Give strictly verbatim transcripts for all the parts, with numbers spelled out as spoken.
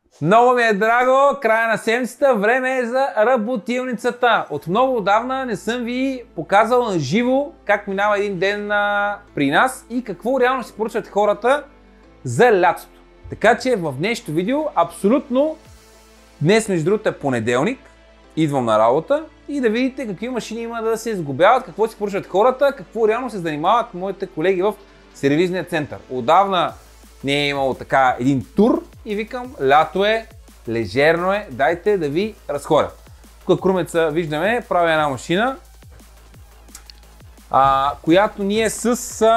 Много ми е драго, края на седмицата, време е за работилницата. От много отдавна не съм ви показал на живо как минава един ден а, при нас и какво реално си поръчват хората за лятото. Така че в днешното видео абсолютно днес, между другото, е понеделник, идвам на работа и да видите какви машини има да се сглобяват, какво си поръчват хората, какво реално се занимават моите колеги в сервизния център. Отдавна не е имало така един тур и викам, лято е, лежерно е, дайте да ви разходя. Тук Крумеца виждаме, прави една машина, а, която ние с...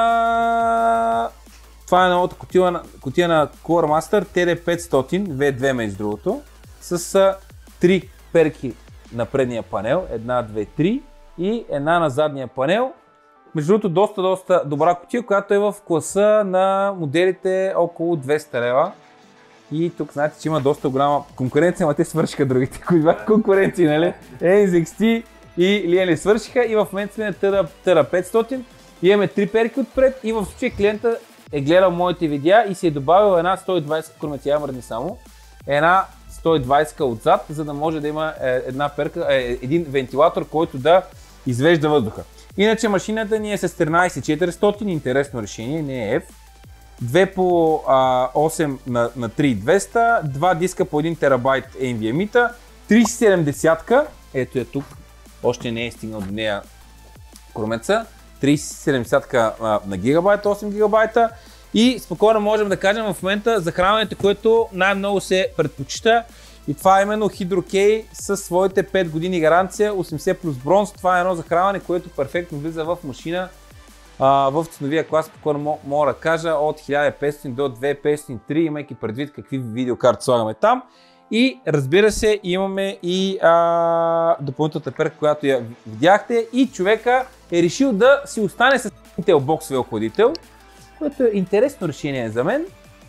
А... Това е новата кутия, кутия на Core Master Т Д петстотин В две между другото, с а, три перки на предния панел, една, две, три и една на задния панел. Между другото, доста, доста добра кутия, която е в класа на моделите около двеста лева. И тук знаете, че има доста голяма конкуренция, но те свършиха другите, които бяха конкуренции, нали? Н З Икс Ти и Лиен свършиха и в момента сме на Т Д петстотин. Имаме три перки отпред и в случай клиента е гледал моите видеа и си е добавил една сто и двайсет, курмеца я мръдни само, една сто и двайсет отзад, за да може да има една перка, един вентилатор, който да извежда въздуха. Иначе машината ни е с тринайсет четиристотин, интересно решение, не е F. две по а, осем на, на три хиляди и двеста, два диска по един терабайт Н В М И-та, триста и седемдесет, ето е тук, още не е стигнал до нея Крумеца, триста и седемдесет а, на гигабайт, осем гигабайта и спокойно можем да кажем в момента захранването, което най-много се предпочита. И това е именно HydroKey със своите пет години гаранция, осемдесет плюс бронз. Това е едно захранване, което перфектно влиза в машина а, в ценовия клас, спокойно мога да кажа, от хиляда и петстотин до две хиляди петстотин и три, имайки предвид какви видеокарти слагаме там. И разбира се, имаме и а, допълнителната перка, която я видяхте, и човека е решил да си остане с Intel боксовия охладител, което е интересно решение за мен.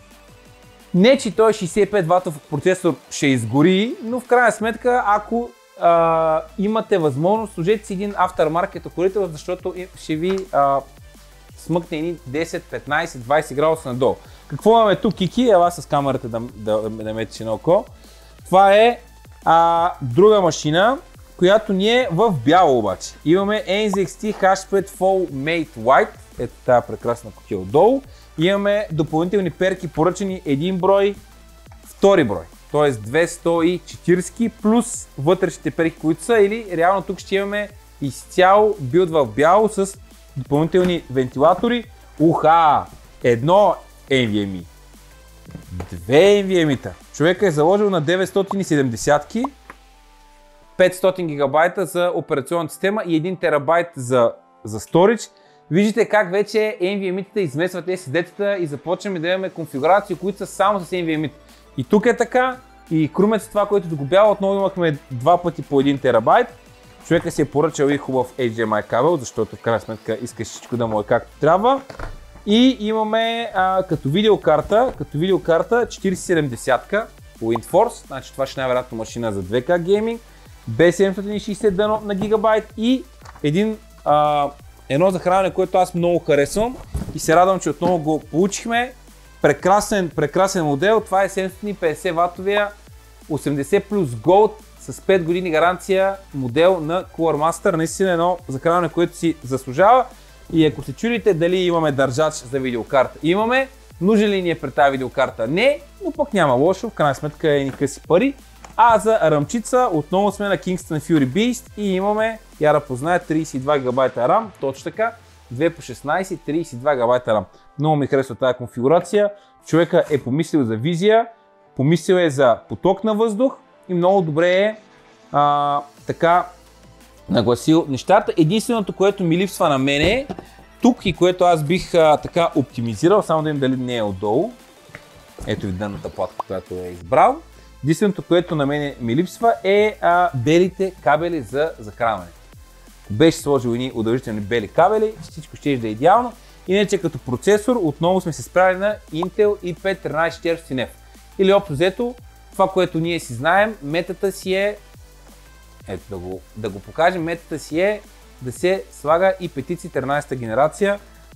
Не, че той шейсет и пет ватов процесор ще изгори, но в крайна сметка, ако а, имате възможност, сложете си един aftermarket охладител, защото ще ви а, смъкне едни десет, петнайсет, двайсет градуса надолу. Какво имаме тук, Кики? Ела с камерата да, да, да метиш едно око. Това е а, друга машина, която ни е в бяло обаче. Имаме Н З Икс Ти Hashpad Fall Mate White, ето тази прекрасна кутия отдолу. Имаме допълнителни перки, поръчани един брой, втори брой, т.е. двеста и четирийсет плюс вътрешните перки, които са, или реално тук ще имаме изцяло билд в бяло с допълнителни вентилатори. Уха! Едно Н В М И, две Н В М И-та. Човека е заложил на деветстотин и седемдесет, петстотин гигабайта за операционната система и един терабайт за, за сторидж. Виждате как вече Н В М И-тата изместват ес ес ди-тата и започваме да имаме конфигурации, които са само с Н В М И. И тук е така, и Крумеца това, което догубява, отново имахме два пъти по един терабайт. Човека си е поръчал и хубав Ейч Ди Ем Ай кабел, защото в крайна сметка искаш всичко да му е както трябва. И имаме а, като видеокарта, като видеокарта четириста и седемдесет WindForce, значи това ще е най-вероятно машина за две К гейминг, Б седемстотин и шейсет на гигабайт и един, а, едно захранване, което аз много харесвам и се радвам, че отново го получихме. Прекрасен, прекрасен модел, това е седемстотин и петдесет ватовия осемдесет плюс Gold с пет години гаранция модел на Core Master. Наистина едно захранване, което си заслужава. И ако се чудите дали имаме държач за видеокарта, имаме. Нужен ли ни е пред тази видеокарта? Не, но пък няма лошо, в крайна сметка е ни къси пари. А за рамчица отново сме на Kingston Fury Beast и имаме, я да позная, трийсет и два гигабайта RAM, точно така, две по шестнайсет, трийсет и два гигабайта RAM. Много ми харесва тази конфигурация. Човека е помислил за визия, помислил е за поток на въздух и много добре е а, така нагласил нещата. Единственото, което ми липсва на мен е тук и което аз бих а, така оптимизирал, само да им дали не е отдолу. Ето ви дънната платка, която е избрал. Единственото, което на мен ми липсва е а, белите кабели за захранване. Ако беше сложил едни удължителни бели кабели, всичко ще да е идеално. Иначе като процесор отново сме се справили на Intel и пет тринайсет четиристотин F. Или общо взето, това, което ние си знаем, метата си е, ето да го, да го покажем, метата си е да се слага и петици тринайсета генерация,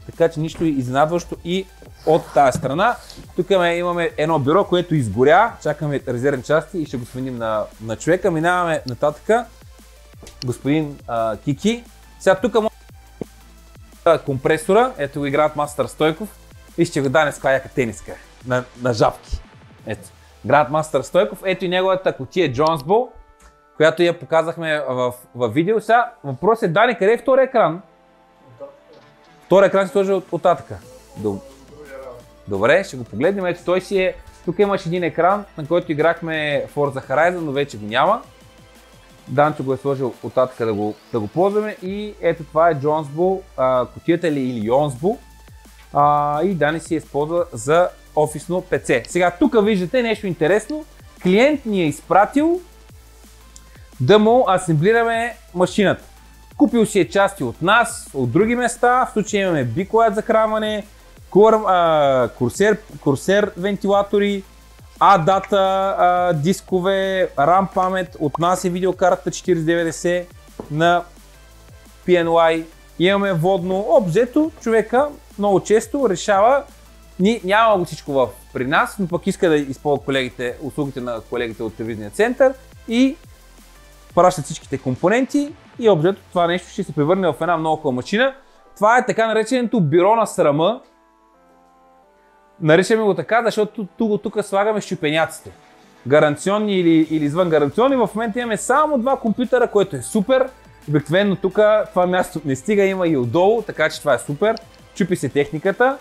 така че нищо изненадващо и от тази страна. Тук имаме едно бюро, което изгоря, чакаме резервни части и ще го сменим на, на човека. Минаваме нататък, господин а, Кики. Сега тук може компресора, ето го Grandmaster Стойков и ще го даде с каква яка тениска на, на жабки. Ето, Grandmaster Стойков, ето и неговата кутия Jonesbo, която я показахме в, в видео. Сега въпрос е, Дани, къде е втори екран? Втори екран се сложи от, от татъка. Добре, ще го погледнем. Ето той си е, тук имаш един екран, на който играхме Forza Horizon, но вече го няма. Данчо го е сложил от татъка да го, да го ползваме и ето това е Jonesbo, кутията или, или Jonesbo. А, и Дани си е използва за офисно пи си. Сега тук виждате нещо интересно. Клиент ни е изпратил да му асемблираме машината. Купил си е части от нас, от други места. В случая имаме биклайт за хранване, курсер, курсер вентилатори, А-дата дискове, RAM памет. От нас е видеокарта четирийсет деветдесет на пи ен уай. Имаме водно. Обзето човека много често решава, ни, няма го всичко в, при нас, но пък иска да използва колегите, услугите на колегите от телевизния център и пращат всичките компоненти и обзето това нещо ще се превърне в една много хубава машина. Това е така нареченото бюро на срама. Наричаме го така, защото тук, тук слагаме щупеняците. Гаранционни или, или извън гаранционни. В момента имаме само два компютъра, което е супер. Обикновено тук това място не стига, има и отдолу, така че това е супер. Чупи се техниката.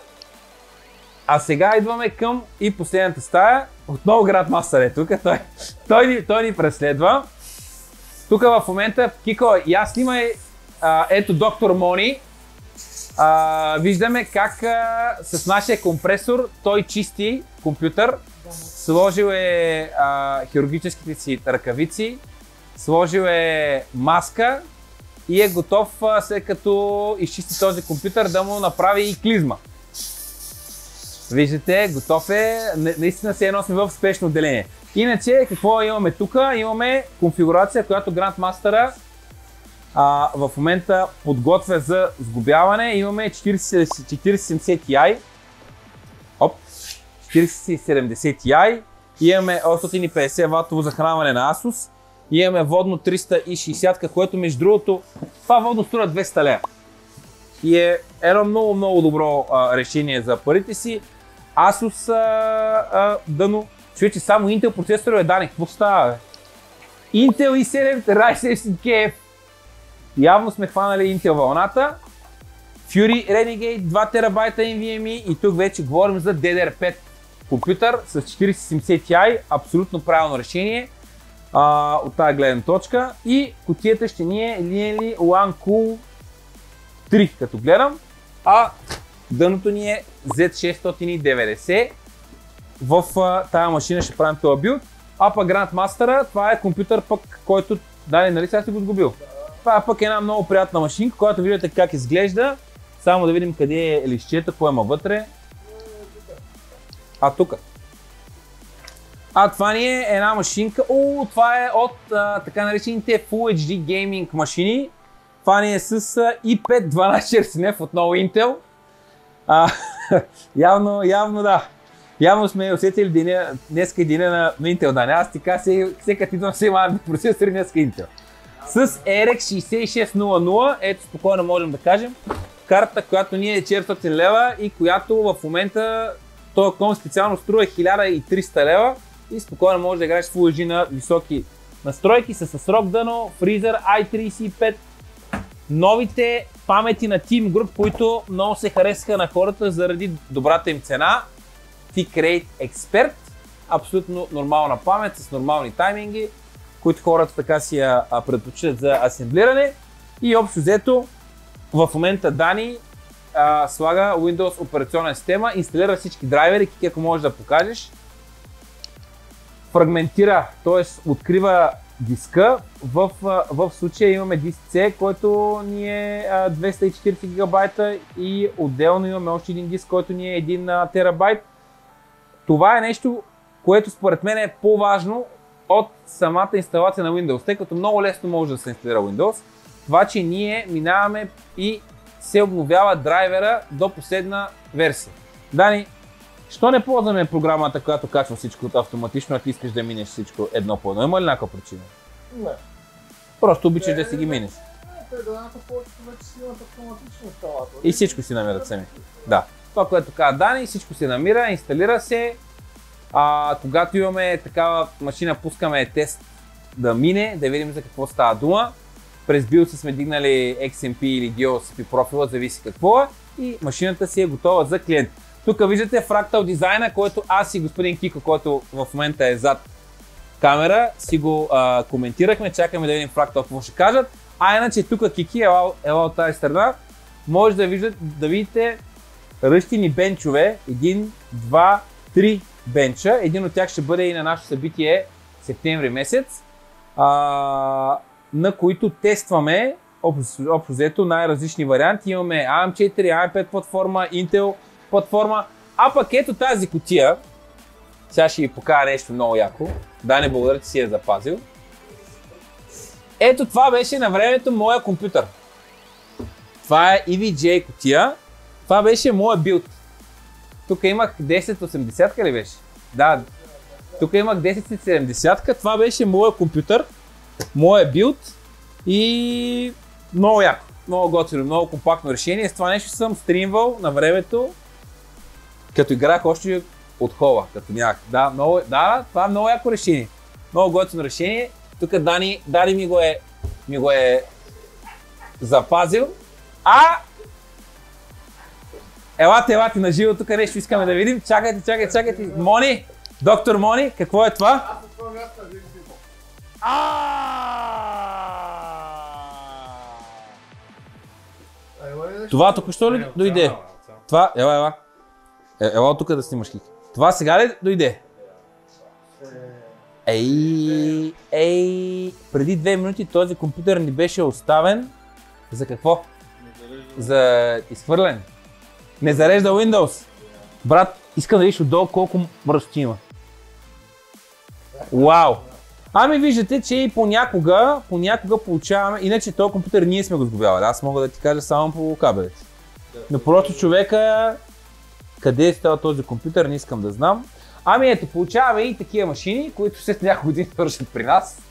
А сега идваме към и последната стая. Отново Grandmaster е тук, той, той, ни, той ни преследва. Тук в момента, Кико, я снимай, а, ето доктор Мони. А, виждаме как а, с нашия компресор той чисти компютър. Сложил е а, хирургическите си ръкавици, сложил е маска и е готов, а, след като изчисти този компютър, да му направи и клизма. Виждате, готов е, наистина се едно сме в спешно отделение. Иначе, какво имаме тук? Имаме конфигурация, която Grandmaster а, в момента подготвя за сглобяване. Имаме четирийсет седемдесет Ti, оп, четирийсет седемдесет Ti, имаме осемстотин и петдесет ватово захранване на Asus, имаме водно триста и шейсет, което между другото, това водно струва двеста лева. И е едно много много добро а, решение за парите си. Asus а, а, дъно, човече само Intel процесорове, Дани, какво става бе? Intel и седем Ryzen шестдесет кей еф. Явно сме хванали Intel вълната. Fury Renegade два терабайта ен ви ем и и тук вече говорим за ди ди ар пет компютър с четирийсет седемдесет Ti, абсолютно правилно решение а, от тази гледна точка. И кутията ще ни е Linearly OneCool три, като гледам, а дъното ни е зет шестстотин и деветдесет. В а, тази машина ще правим този билд. А пък Grandmaster, това е компютър пък, който, дали, нали сега си го сгубил? Това е пък една много приятна машинка, която виждате как изглежда. Само да видим къде е листчета, какво има вътре. А, тук. А, това ни е една машинка. О, това е от а, така наречените Full ейч ди Gaming машини. Това ни е с и пет дванайсет четирийсет еф, отново Intel. А, явно, явно да. Явно сме усетили деня, днеска е деня на, на Intel, да. Аз ти кажа, всека ти идвам все малки процесори, днеска Intel. С ар екс шейсет и шест нула, ето спокойно можем да кажем, карта, която ни е четиристотин лева и която в момента този клон специално струва хиляда и триста лева и спокойно може да играеш Full ейч ди на високи настройки с срок дъно, фризер ай трийсет и пет, новите памети на Team Group, които много се харесаха на хората заради добрата им цена. T-Crate Expert, абсолютно нормална памет с нормални тайминги, които хората така си я предпочитат за асемблиране. И общо взето, в момента Дани а, слага Windows операционна система, инсталира всички драйвери, ако можеш да покажеш. Фрагментира, т.е. открива диска. В, в случая имаме диск C, който ни е двеста и четирийсет гигабайта и отделно имаме още един диск, който ни е един терабайт. Това е нещо, което според мен е по-важно от самата инсталация на Windows, тъй като много лесно може да се инсталира Windows. Това, че ние минаваме и се обновява драйвера до последна версия. Дани, що не ползваме програмата, която качва всичко автоматично, ако искаш да минеш всичко едно по едно? Има ли някаква причина? Не. Просто обичаш да си ги минеш. Те даната повечето вече си имат автоматично инсталатор. И всичко си намират сами. Да. Това, което каза Дани, всичко се намира, инсталира се. А, когато имаме такава машина, пускаме тест да мине, да видим за какво става дума. През BIOS сме дигнали Икс Ем Пи или Ди О Ес Пи профила, зависи какво е. И машината си е готова за клиент. Тук виждате фрактал дизайна, който аз и господин Кико, който в момента е зад камера, си го а, коментирахме. Чакаме да видим фрактал какво ще кажат. А иначе тук Кики, ела, ела от тази страна, може да, виждат, да видите ръщини бенчове. Един, два, три бенча. Един от тях ще бъде и на нашето събитие септември месец, а, на които тестваме общо взето най-различни варианти. Имаме А Ем четири, А Ем пет платформа, Intel платформа. А пък ето тази кутия, сега ще ви покажа нещо много яко. Дани, благодаря, че си я запазил. Ето това беше на времето моя компютър. Това е И Ви Джей кутия. Това беше моя билд. Тук имах десет осемдесет ли беше? Да. Тук имах десет седемдесет. Това беше моя компютър. Моя билд. И много яко. Много готино, много компактно решение. С това нещо съм стримвал на времето, като играх още от хола, като нямах. Да, много, да, това е много яко решение. Много готино решение. Тук Дани, Дани ми го е, ми го е запазил. А елате, елате на живо, тук нещо искаме да видим. Чакайте, чакайте, чакайте. Мони, доктор Мони, какво е това? Аз от това място ви го Това току-що ли дойде? Това, ела, ела. Ела тук да снимаш Кики. Това сега ли дойде? Ей, ей, преди две минути този компютър ни беше оставен. За какво? За изхвърляне. Не зарежда Windows. Брат, искам да видиш отдолу колко мръсти има. Вау! Ами виждате, че и понякога, понякога получаваме, иначе този компютър ние сме го сгубявали. Аз мога да ти кажа само по кабелите. Но просто човека, къде е става този компютър, не искам да знам. Ами ето, получаваме и такива машини, които след няколко години вършат при нас.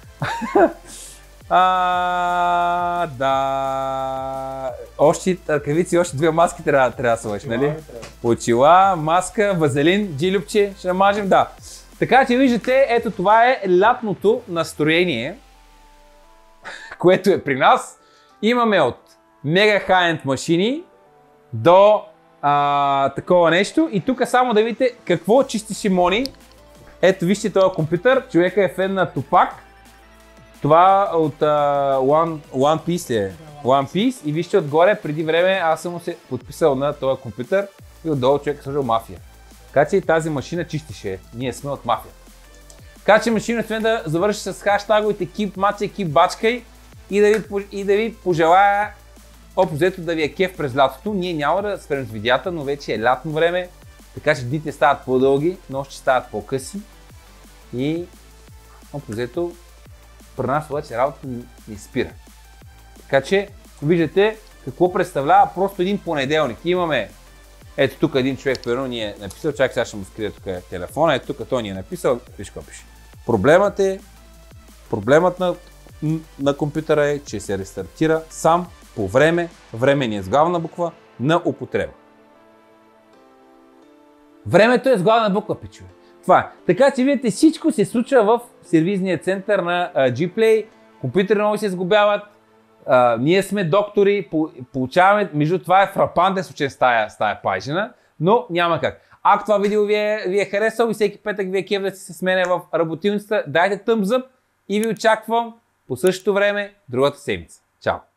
А, да. Още ръкавици, още две маски трябва, трябва да сложиш, нали? Очила, маска, вазелин, джилюбче, ще намажем, да. Така че виждате, ето това е лятното настроение, което е при нас. Имаме от мега хай-енд машини до а, такова нещо. И тук само да видите какво чисти Шимони. Ето вижте този компютър, човека е фен на Тупак. Това от uh, One, One Piece е. One Piece. И вижте отгоре, преди време аз съм се подписал на този компютър и отдолу човек е сложил мафия. Така че тази машина чистише. Ние сме от мафия. Така че машина сме да завърши с хаштаговете keep мацай, keep бачкай и да ви, и да ви пожелая общо да ви е кеф през лятото. Ние няма да спрем с видеята, но вече е лятно време. Така че дните стават по-дълги, нощи стават по-къси. И общо при нас обаче работа не спира. Така че виждате какво представлява просто един понеделник. Имаме, ето тук един човек, примерно ни е написал, чакай сега ще му скрия тук е телефона, ето тук той ни е написал, виж какво пише. Проблемът е, проблемът на, на компютъра е, че се рестартира сам по време, време ни е с главна буква, на употреба. Времето е с главна буква, пичове. Това е. Така че видите, всичко се случва в сервизния център на G-Play. Компютъри много се сгубяват. Uh, ние сме доктори, по, получаваме, между това е фрапантен случай с тая, с тая пажина, но няма как. Ако това видео ви е, ви е харесало и всеки петък ви е кеф да си се сменя в работилницата, дайте thumbs up и ви очаквам по същото време другата седмица. Чао!